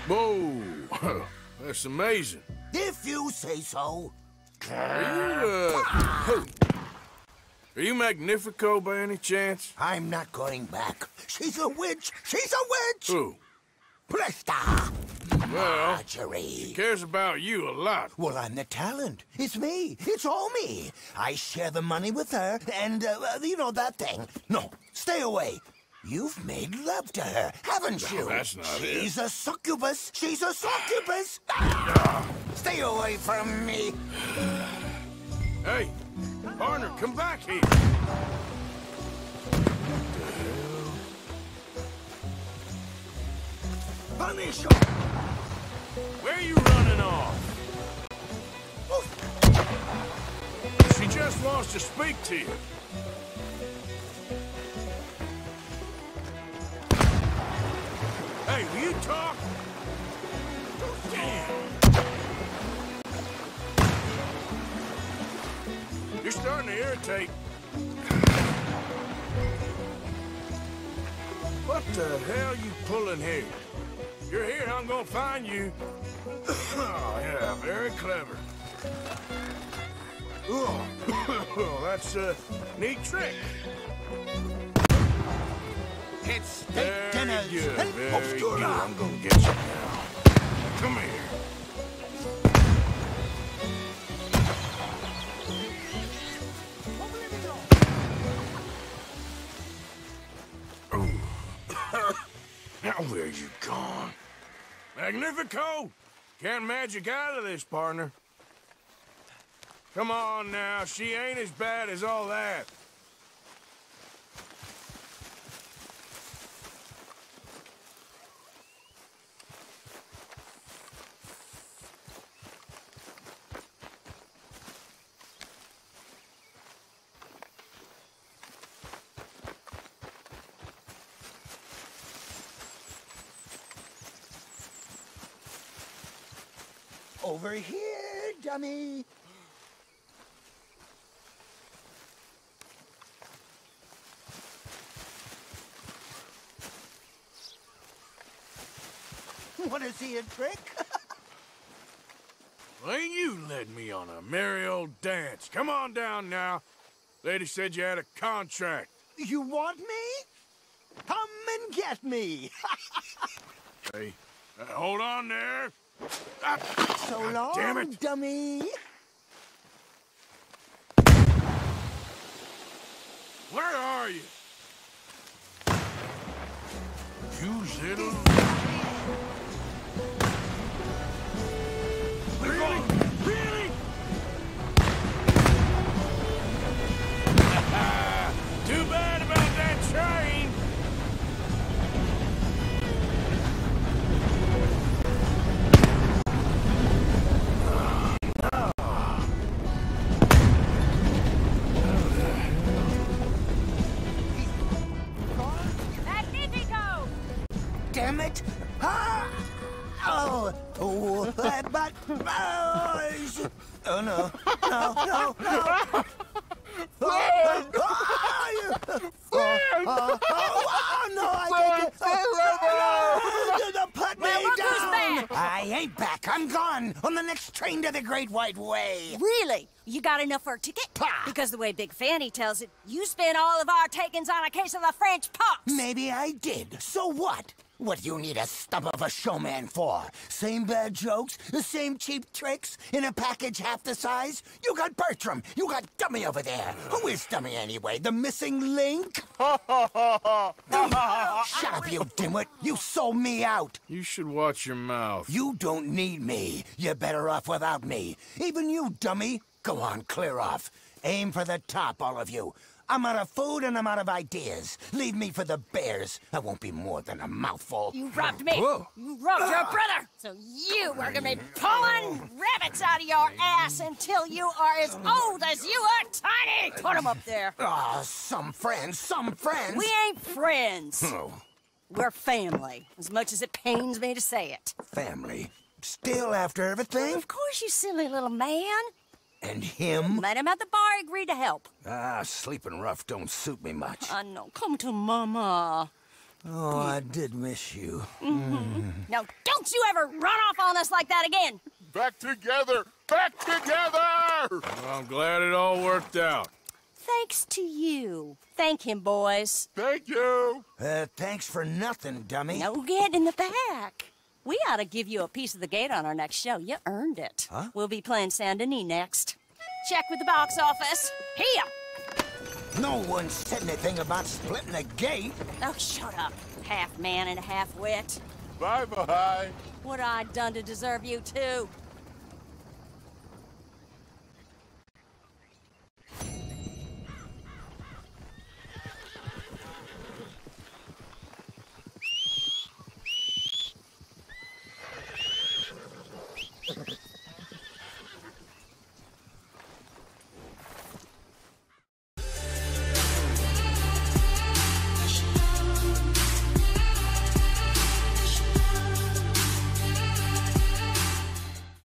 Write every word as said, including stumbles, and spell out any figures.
Whoa! That's amazing. If you say so. Are you, uh... Are you Magnifico by any chance? I'm not going back. She's a witch! She's a witch! Who? Presta! Well, Marjorie. she cares about you a lot. Well, I'm the talent. It's me. It's all me. I share the money with her, and, uh, you know, that thing. No, stay away. You've made love to her, haven't you? No, that's not She's it. She's a succubus. She's a succubus. Ah! Stay away from me. Hey, partner, come back here. Punish her. Where are you running off? She just wants to speak to you. Hey, will you talk? Damn. You're starting to irritate. What the hell you pulling here? You're here, I'm gonna find you. Oh, yeah, very clever. Oh, that's a neat trick. It's steak Very dinners good, and very postura. good. I'm gonna get you now. Come here. Now where you gone? Magnifico! Can't magic out of this, partner. Come on now, she ain't as bad as all that. Over here, dummy. What is he, a trick? Well, ain't you led me on a merry old dance. Come on down now. Lady said you had a contract. You want me? Come and get me. Hey, uh, hold on there. Ah, So God long, damn it. dummy. Where are you? You little... Really? Really? Too bad about that train. Magnifico! Damn it. Ah! Oh, oh, uh, but... Oh, oh, no. No, no, no. Oh, oh, oh, oh, oh, oh, no, I can't. Oh, no, put me Well, look who's down. back. I ain't back. I'm gone on the next train to the Great White Way. Really? You got enough for a ticket? Pah. Because the way Big Fanny tells it, you spent all of our takings on a case of the French pox. Maybe I did. So what? What do you need a stump of a showman for? Same bad jokes, the same cheap tricks, in a package half the size? You got Bertram, you got Dummy over there. Who is Dummy anyway? The missing link? Shut up, you dimwit. You sold me out. You should watch your mouth. You don't need me. You're better off without me. Even you, Dummy. Go on, clear off. Aim for the top, all of you. I'm out of food and I'm out of ideas. Leave me for the bears. I won't be more than a mouthful. You robbed me. Whoa. You robbed your brother. So you are gonna be pulling rabbits out of your ass until you are as old as you are tiny. Put them up there. Ah, some friends, some friends. We ain't friends. Oh, We're family, as much as it pains me to say it. family. Still after everything? Of course, you silly little man. And him? Met him at the bar, agreed to help. Ah, sleeping rough don't suit me much. I know. Come to Mama. Oh, I did miss you. Mm-hmm. Mm. Now, don't you ever run off on us like that again! Back together! Back together! Well, I'm glad it all worked out. Thanks to you. Thank him, boys. Thank you! Uh, thanks for nothing, dummy. No, get in the back. We ought to give you a piece of the gate on our next show. You earned it. Huh? We'll be playing Saint Denis next. Check with the box office. Here! No one said anything about splitting a gate. Oh, shut up. Half man and half wit. Bye-bye. What I done to deserve you, too?